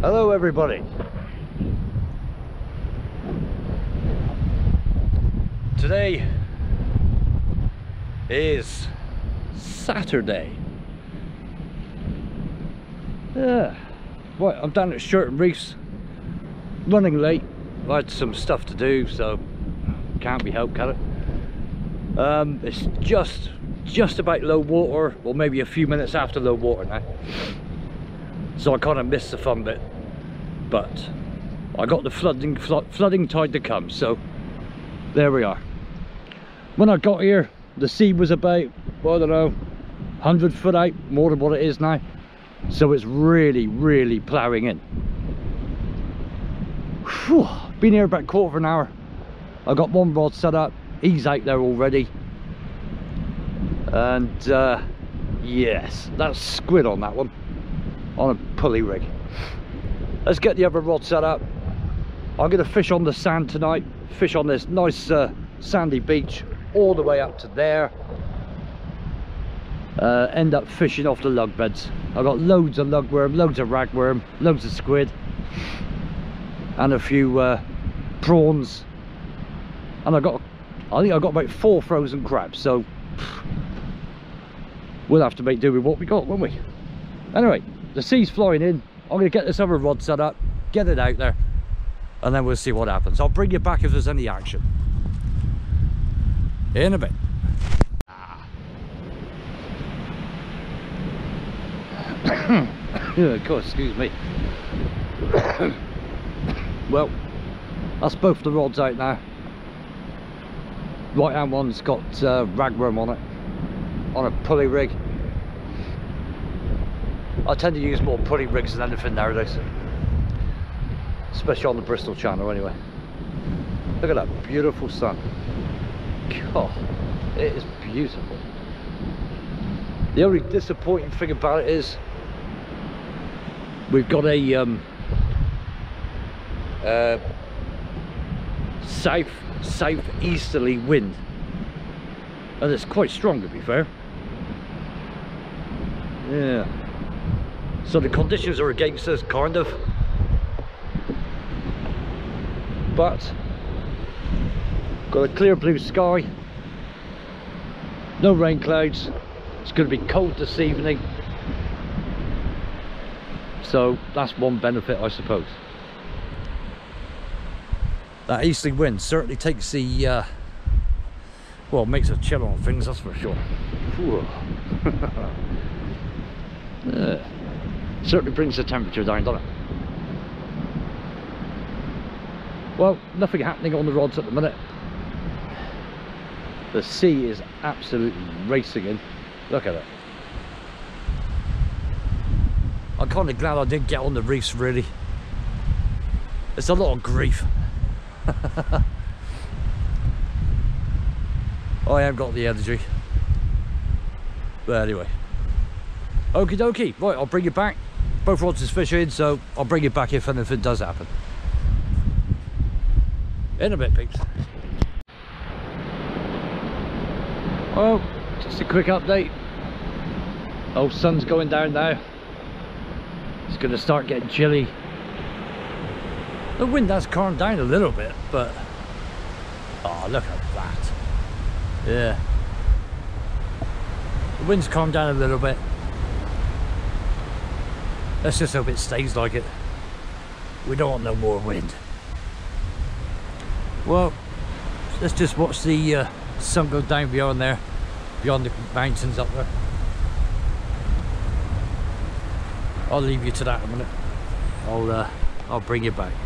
Hello everybody. Today is Saturday. Yeah. Right, I'm down at Shurton Reefs, running late. I had some stuff to do, so can't be helped, can it? It's just about low water, or maybe a few minutes after low water now. So I kind of missed the fun bit, but I got the flooding tide to come, so there we are. When I got here, the sea was about, well, I don't know, 100 foot out, more than what it is now. So it's really ploughing in. Whew, been here about a quarter of an hour. I got one rod set up, he's out there already. And yes, that's squid on that one, on a pulley rig. Let's get the other rod set up. I'm going to fish on the sand tonight, fish on this nice sandy beach all the way up to there. End up fishing off the lug beds. I've got loads of lugworm, loads of ragworm, loads of squid, and a few prawns. And I think I got about 4 frozen crabs, so we'll have to make do with what we got, won't we? Anyway, the sea's flying in. I'm going to get this other rod set up, get it out there, and then we'll see what happens. I'll bring you back if there's any action. In a bit. Yeah, of course, excuse me. Well, that's both the rods out now. Right hand one's got ragworm on it, on a pulley rig. I tend to use more pulley rigs than anything nowadays, especially on the Bristol channel anyway. Look at that beautiful sun. God, it is beautiful. The only disappointing thing about it is we've got a southeasterly wind, and it's quite strong, to be fair. Yeah, so the conditions are against us, kind of, but got a clear blue sky, no rain clouds. It's going to be cold this evening, so that's one benefit, I suppose. That easterly wind certainly takes the well, makes a chill on things, that's for sure. Certainly brings the temperature down, doesn't it? Well, nothing happening on the rods at the minute. The sea is absolutely racing in. Look at it. I'm kind of glad I didn't get on the reefs, really. It's a lot of grief. I haven't got the energy. But anyway. Okie dokie. Right, I'll bring you back. Both rods is fishing, so I'll bring you back if anything does happen. In a bit, peeps. Well, just a quick update. Oh, sun's going down now. It's going to start getting chilly. The wind has calmed down a little bit, but oh, look at that. Yeah, the wind's calmed down a little bit. Let's just hope it stays like it. We don't want no more wind. Well, let's just watch the sun go down beyond there, beyond the mountains up there. I'll leave you to that in a minute. I'll bring you back.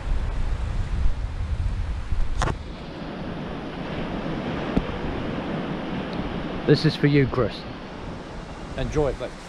This is for you, Chris. Enjoy it, mate.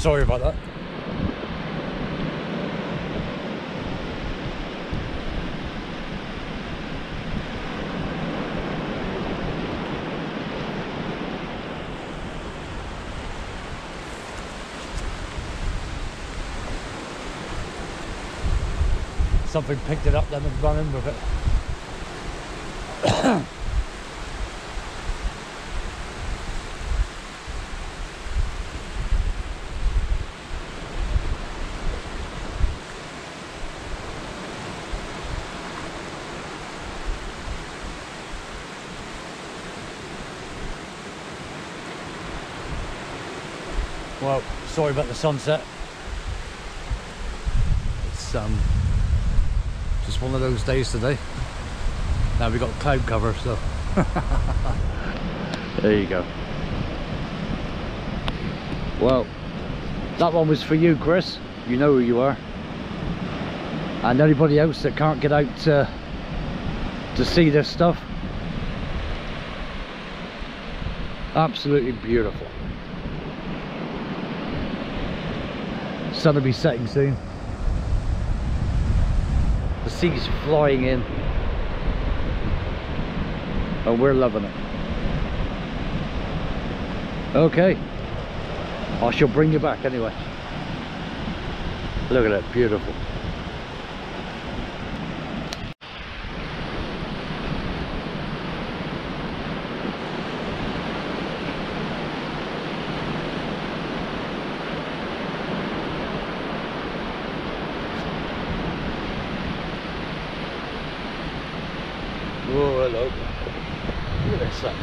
sorry about that. Something picked it up then and run in with it. Well, sorry about the sunset. It's just one of those days today. Now we've got cloud cover, so there you go. Well, that one was for you, Chris. You know who you are. And anybody else that can't get out to see this stuff. Absolutely beautiful. Sun will be setting soon. The sea's flying in. And we're loving it. Okay. I shall bring you back anyway. Look at that, beautiful. Oh, hello. Look at this thing.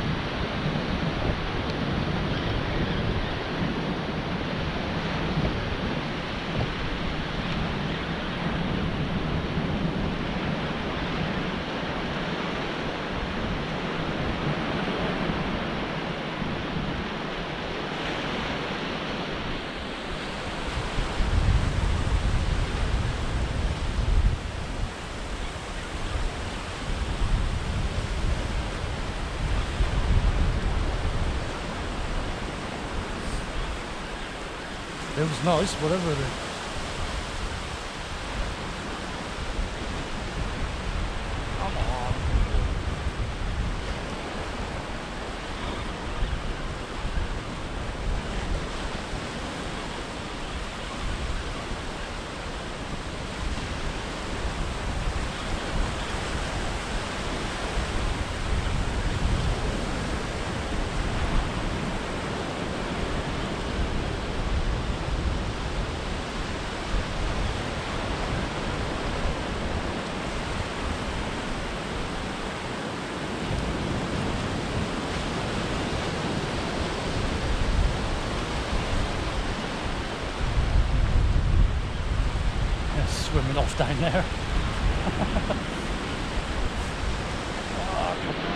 It was nice, whatever it is. Come on. Swimming off down there. Oh, come on.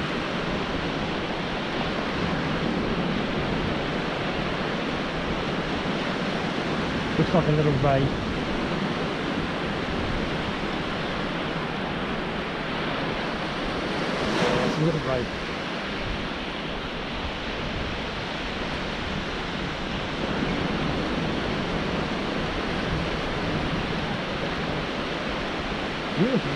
Looks like a little bay. It's a little bay. Beautiful.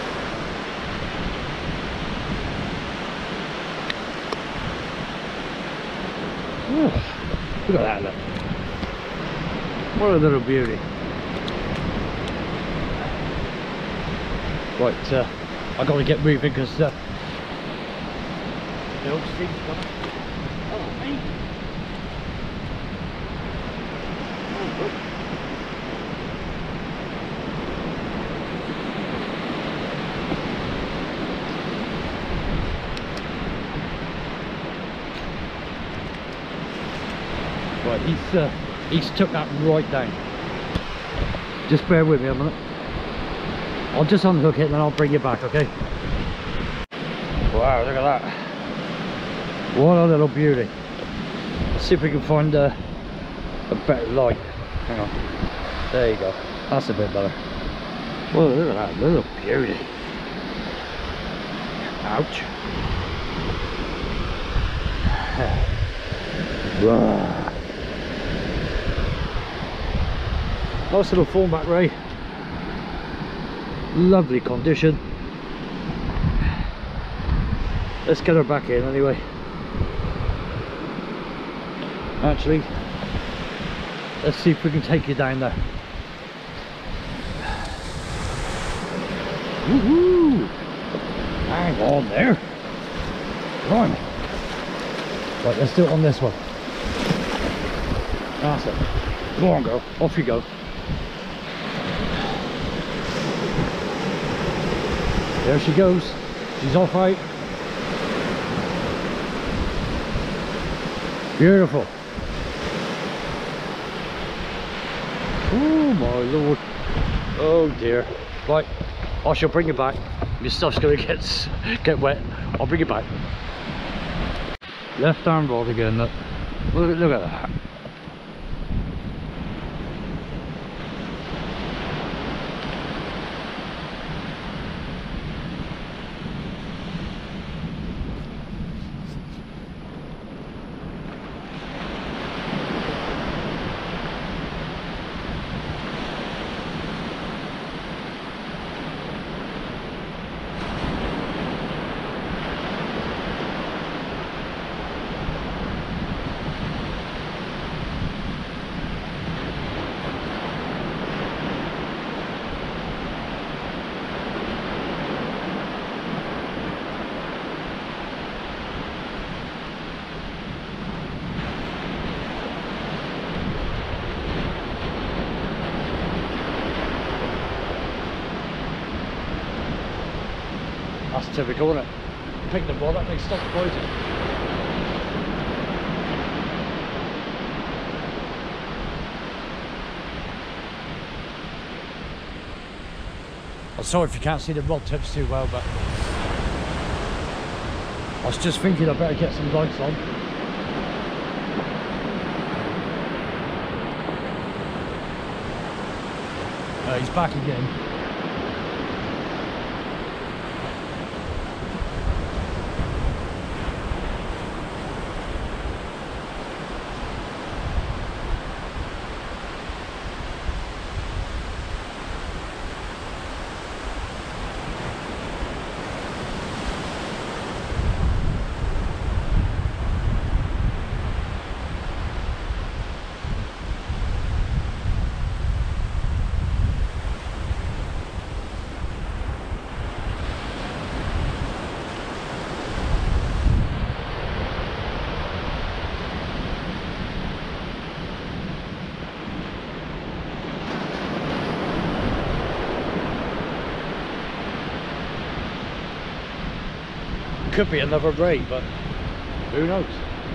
Look at that, look. What a little beauty. Right, I got to get moving because the old steam's coming. Oh, me. Oh, right, he's took that right down. Just bear with me a minute. I'll just unhook it and then I'll bring you back, okay? Wow, look at that. What a little beauty. Let's see if we can find a better light. Hang on. There you go. That's a bit better. Whoa, look at that little beauty. Ouch. Whoa. Nice little format ray, lovely condition. Let's get her back in anyway. Actually, let's see if we can take you down there. Woohoo! Hang on there. Come on. Right, let's do it on this one. That's it. Go on, girl. Off you go. There she goes. She's off right. Beautiful. Oh my lord. Oh dear. Right, I shall bring you back. Your stuff's going to get wet. I'll bring you back. Left arm rod again. Look at that. That's typical, isn't it? Pick the ball up, they stop floating. I'm sorry if you can't see the rod tips too well, but I was just thinking I better get some lights on. He's back again. Could be another ray, but who knows?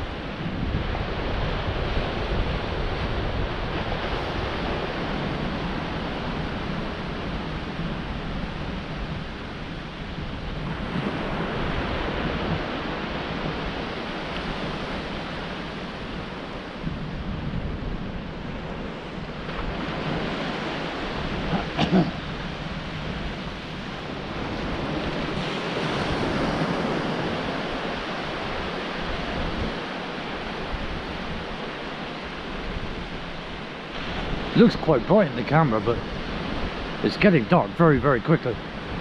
Looks quite bright in the camera, but it's getting dark very, very quickly.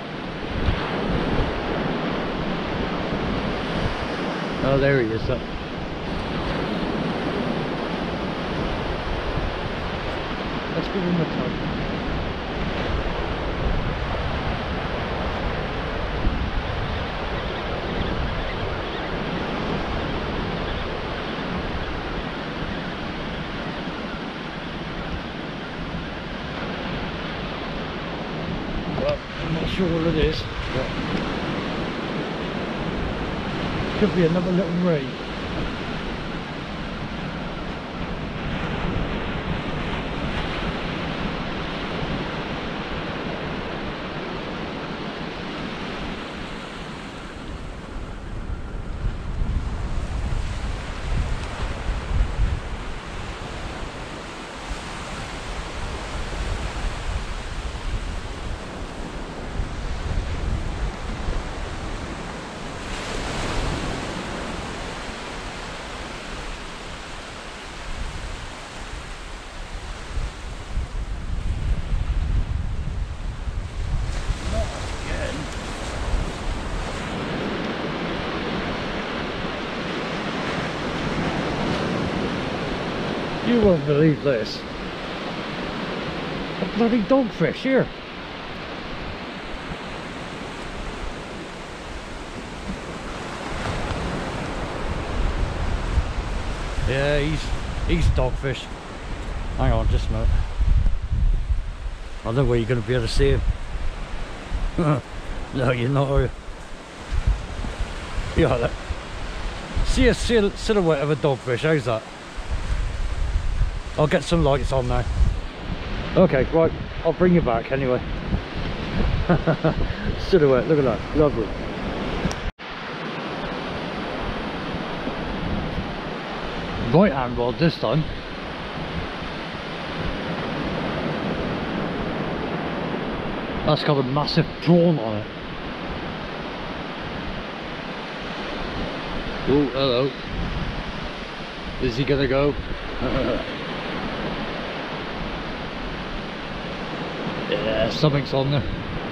Oh, there he is. Let's give him a tug. I'm not sure what it is, but could be another little ray. You won't believe this. A bloody dogfish here. Yeah, he's dogfish. Hang on, just a minute. I don't know where you're going to be able to see him. No, you're not, are you? Yeah, see a silhouette of a dogfish, how's that? I'll get some lights on now. Okay, right, I'll bring you back anyway. Silhouette, look at that, lovely. Right hand rod this time. That's got a massive prawn on it. Oh, hello. Is he gonna go? Yeah, something's on there.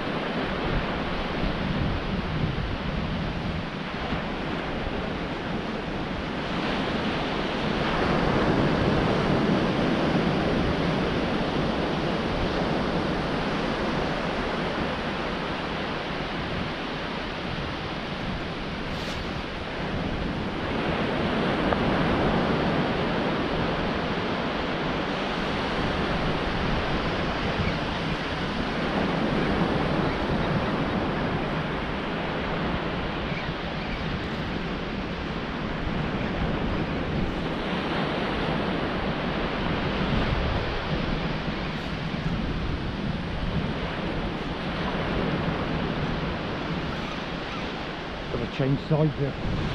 Change sides here.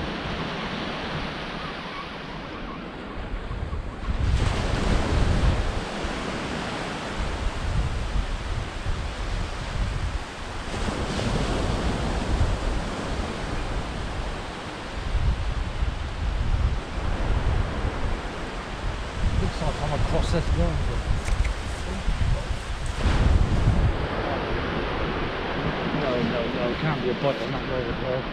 Looks like I'm across this ground. No, can't be a bite on that road as well.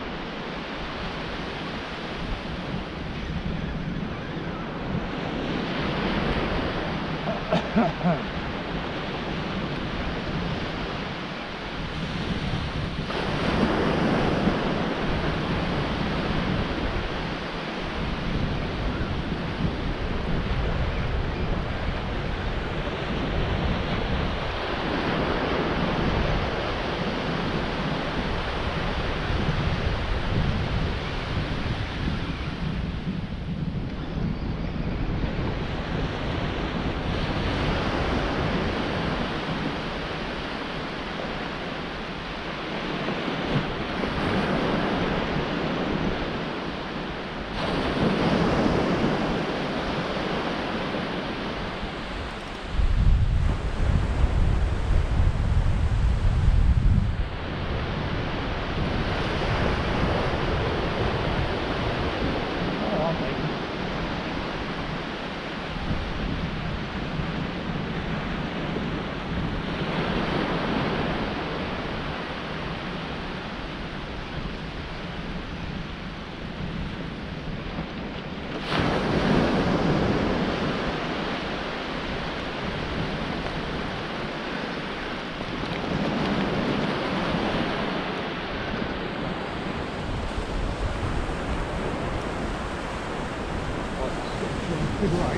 Right.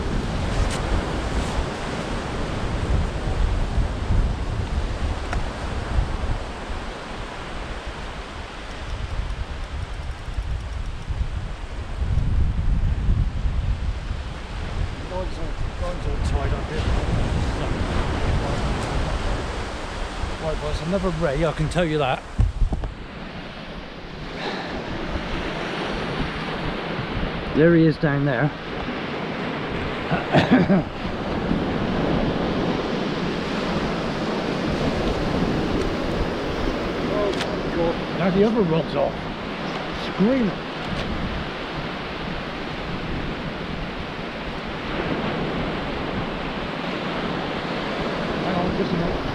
Line's all tied up here. Right, boys, I'm never ready, I can tell you that. There he is down there. Oh my God. Now the other rod's off. Screaming. Hang on, just a minute.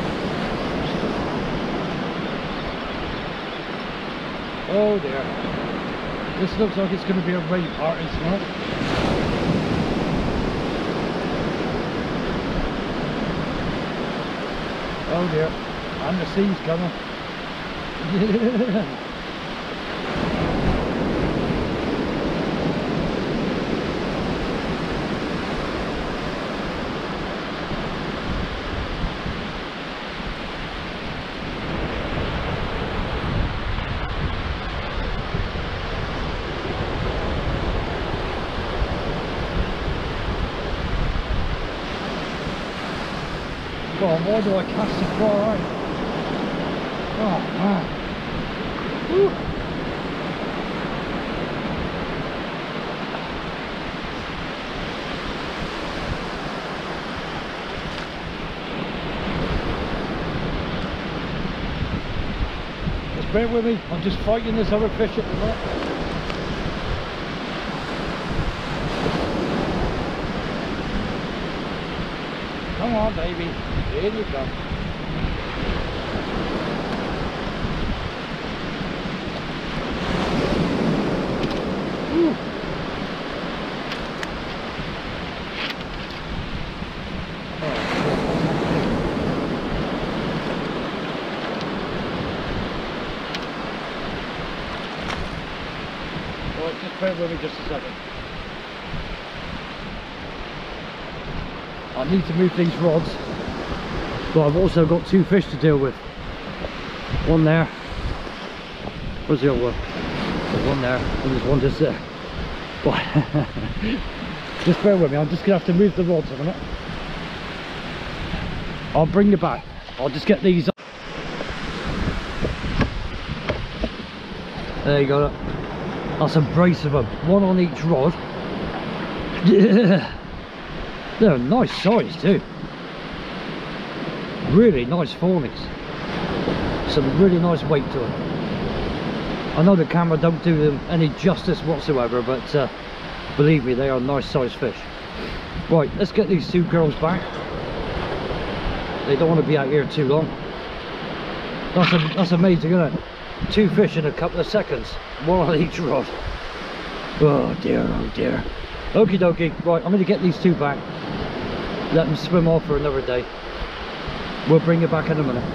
Oh dear. This looks like it's going to be a rave party tonight. Oh dear, and the sea's coming. God, why do I cast so far out? Oh man. Woo. Just bear with me, I'm just fighting this other fish at the moment. Come on, baby. In you come. Woo. Right, just bear with me just a second. I need to move these rods, but I've also got two fish to deal with. One there. Where's the other one? There's one there, and there's one just there. Just bear with me, I'm just going to have to move the rods a minute. I'll bring you back. I'll just get these up. There you go. That's a brace of them. One on each rod. Yeah. They're a nice size too. Really nice fawnies. Some really nice weight to them. I know the camera don't do them any justice whatsoever, but believe me, they are nice sized fish. Right, let's get these two girls back. They don't want to be out here too long. That's amazing, isn't it? Two fish in a couple of seconds. One on each rod. Oh dear, oh dear. Okie dokie. Right, I'm going to get these two back. Let them swim off for another day. We'll bring you back in a minute.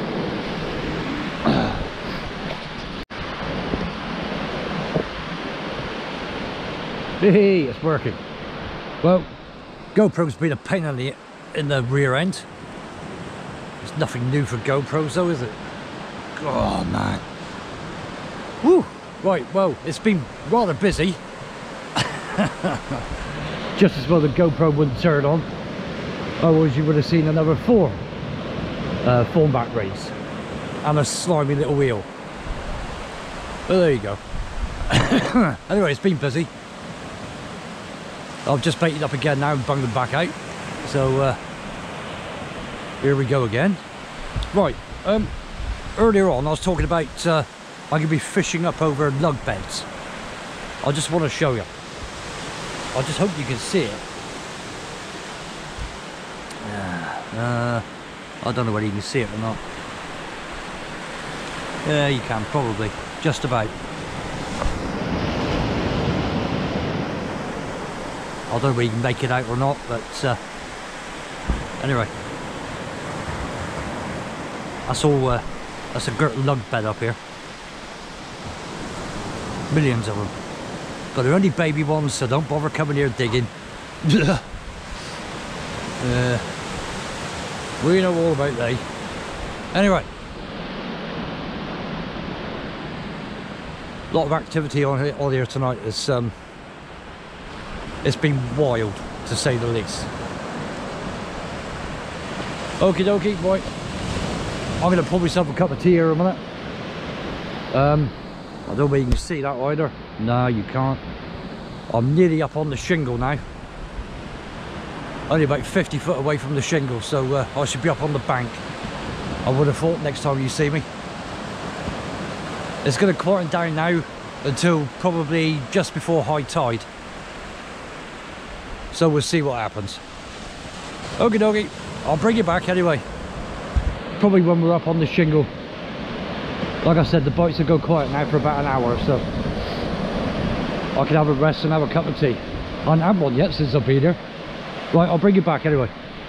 Hey, it's working. Well, GoPro's been a pain in the rear end. It's nothing new for GoPros though, is it? Oh man. Woo! Right, well, it's been rather busy. Just as well the GoPro wouldn't turn on. Otherwise you would have seen another 4 fawn back rays and a slimy little wheel. But there you go. Anyway, it's been busy. I've just baited up again now and bunged them back out. So here we go again. Right, earlier on I was talking about I'm going to be fishing up over lug beds. I just want to show you. I just hope you can see it. I don't know whether you can see it or not. Yeah, you can, probably. Just about. I don't know whether you can make it out or not, but anyway. That's all, that's a girt lug bed up here. Millions of them. But they're only baby ones, so don't bother coming here digging. We know all about they. Anyway, a lot of activity on here tonight. It's been wild, to say the least. Okie dokie, right. I'm going to pour myself a cup of tea here a minute. I don't know if you can see that either. No, you can't. I'm nearly up on the shingle now. Only about 50 foot away from the shingle, so I should be up on the bank. I would have thought next time you see me. It's going to quieten down now until probably just before high tide. So we'll see what happens. Okie dokie, I'll bring you back anyway. Probably when we're up on the shingle. Like I said, the boats will go quiet now for about an hour or so. I can have a rest and have a cup of tea. I haven't had one yet since I've been here. Right, I'll bring you back anyway.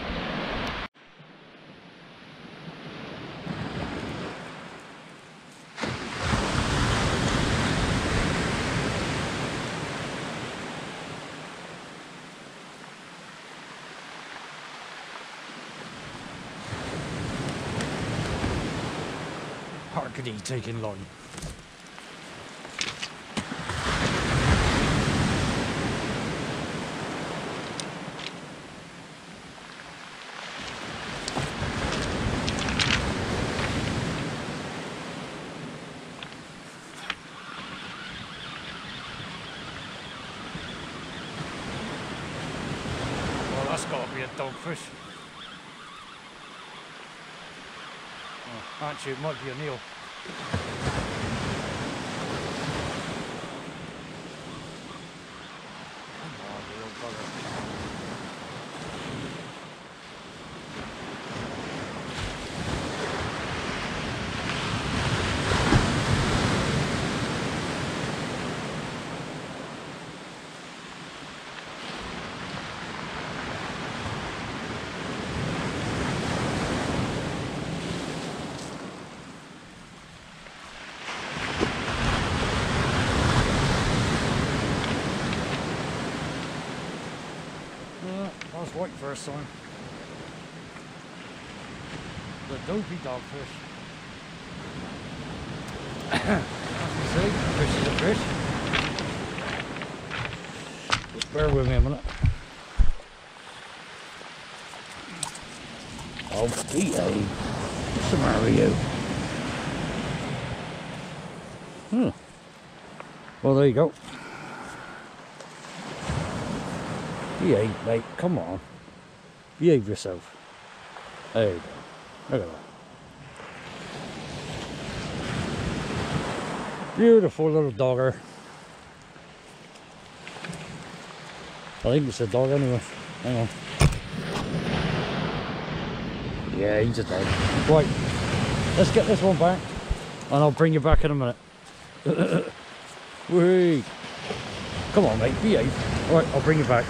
Harkedy taking long. Well, that's got to be a dogfish. Oh, actually, it might be a Neil. That's white first time. The dopey dogfish. As you see, fish is a fish. Just bear with me a minute. Oh, behave. What's the matter with you? Well, there you go. Behave, mate, come on. Behave yourself. There you go. Look at that. Beautiful little dogger. I think it's a dog anyway. Hang on. Yeah, he's a dog. Right, let's get this one back and I'll bring you back in a minute. Whee! Come on, mate, behave. Alright, I'll bring you back.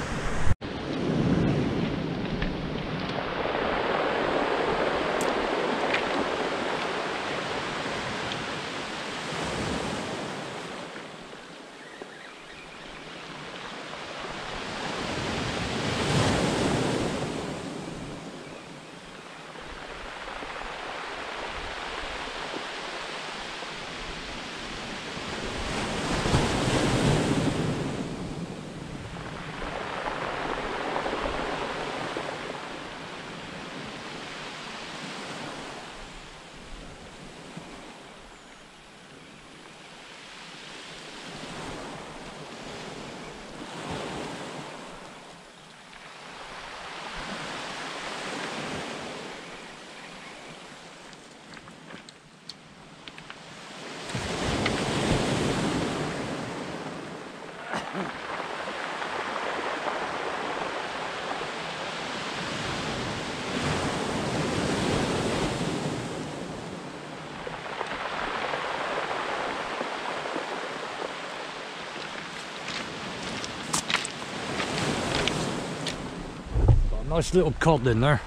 Nice little codling there.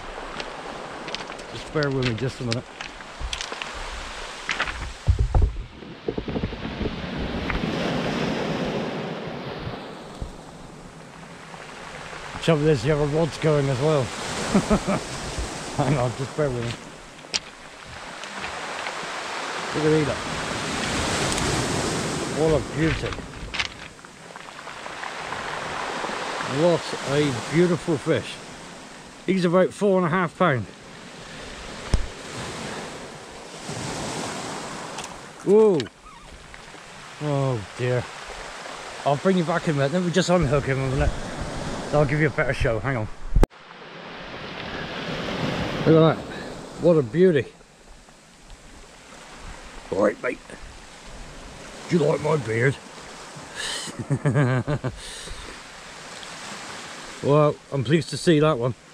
Just bear with me just a minute. Trouble is, the other rod's going as well. Hang on, just bear with me. Look at that. What a beauty. What a beautiful fish. He's about 4.5 pounds. Whoa. Oh dear. I'll bring you back in a minute. Let me just unhook him a minute. I'll give you a better show. Hang on. Look at that. What a beauty. Alright, mate. Do you like my beard? Well, I'm pleased to see that one.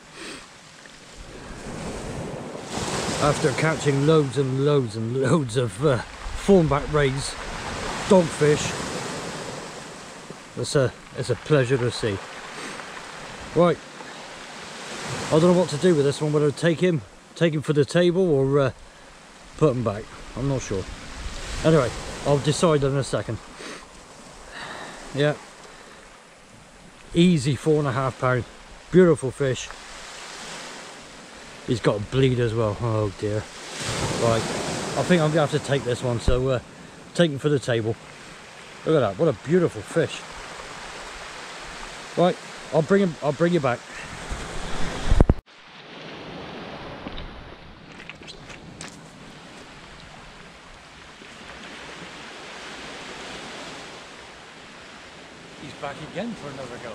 After catching loads and loads and loads of thornback rays, dogfish, It's a pleasure to see. Right, I don't know what to do with this one, whether to take him for the table or put him back. I'm not sure. Anyway, I'll decide in a second. Yeah, easy 4.5 pound, beautiful fish. He's got a bleed as well. Oh dear. Right, I think I'm gonna have to take this one, so take him for the table. Look at that, what a beautiful fish. Right, I'll bring you back. He's back again for another go.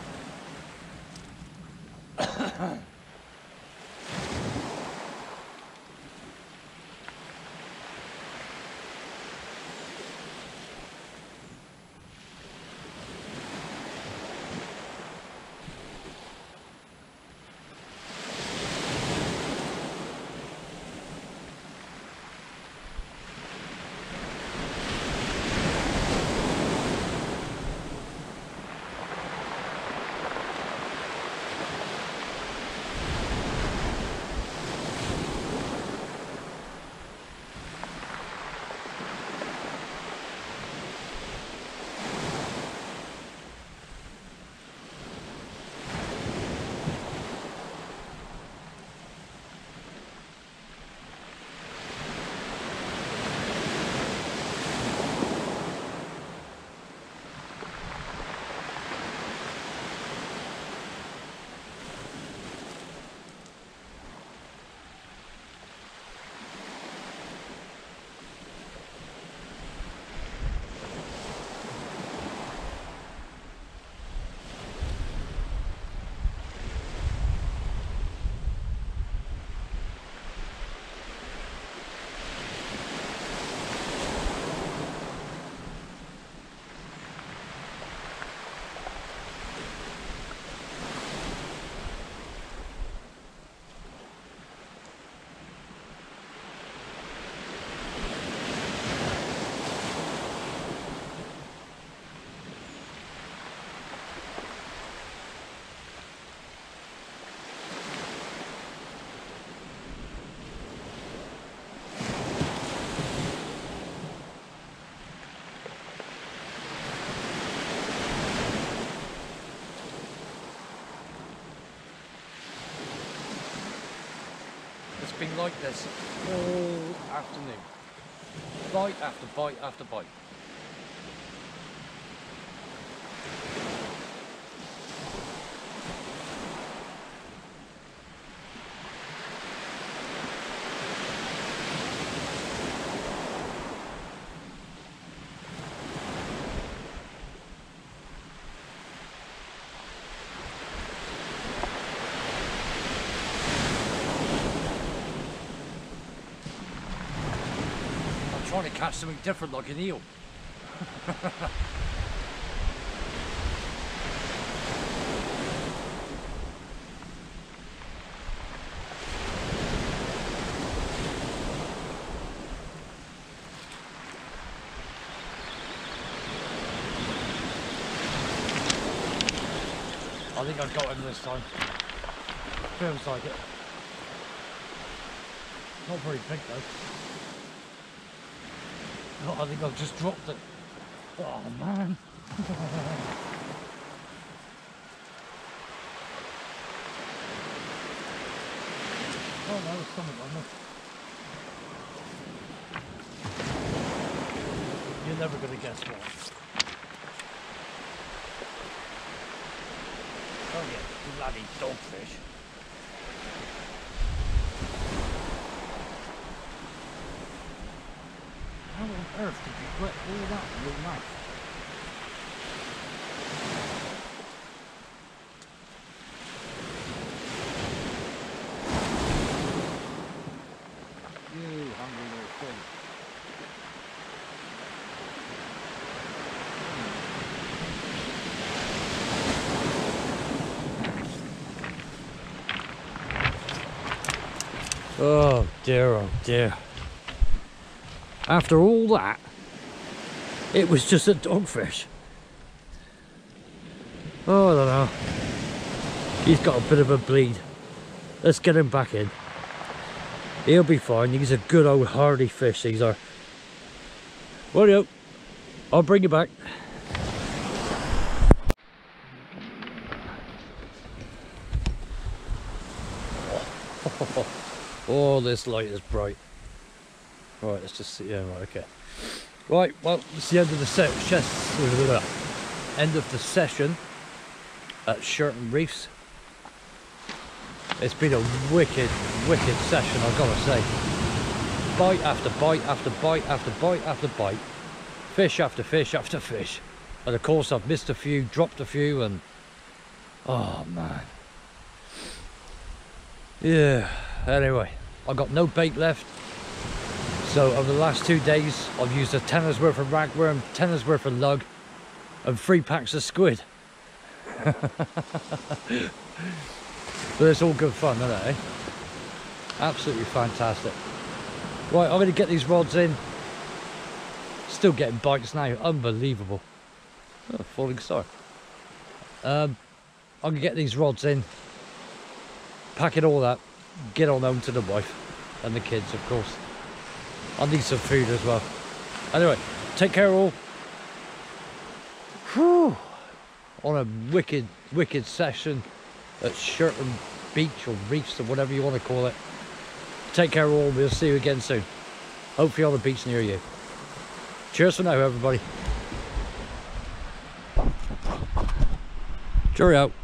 It's been like this all afternoon. Bite after bite after bite. Trying to catch something different like an eel. I think I've got him this time. Feels like it. Not very big though. Oh, I think I've just dropped it. Oh man. Oh no, there's something on there. You're never going to guess what. Oh yeah, bloody dogfish. How on earth did you get all that in your mouth? You hungry little thing. Oh dear, oh dear. After all that, it was just a dogfish. Oh, I don't know. He's got a bit of a bleed. Let's get him back in. He'll be fine. He's a good old hardy fish, these are. Well, I'll bring you back. Oh, this light is bright. Right, let's just see. Yeah, right, okay. Right, well, it's the end of the end of the session at Shurton Reefs. It's been a wicked session, I've got to say. Bite after bite after bite after bite after bite. Fish after fish after fish. And of course I've missed a few, dropped a few, and oh man. Yeah, anyway, I've got no bait left. So over the last 2 days I've used a tenner's worth of ragworm, tenner's worth of lug, and 3 packs of squid. But it's all good fun, isn't it, eh? Absolutely fantastic. Right, I'm going to get these rods in. Still getting bites now, unbelievable. Oh, falling star. I'm going to get these rods in, pack it all up, get on home to the wife and the kids, of course. I need some food as well. Anyway, take care all. Whew. On a wicked session at Shurton Beach or Reefs or whatever you want to call it. Take care all. We'll see you again soon. Hopefully on the beach near you. Cheers for now, everybody. Cheerio.